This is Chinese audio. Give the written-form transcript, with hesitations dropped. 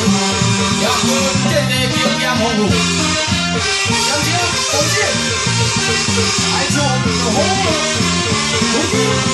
也无这个经验丰富，乡亲同志，爱做好，同志。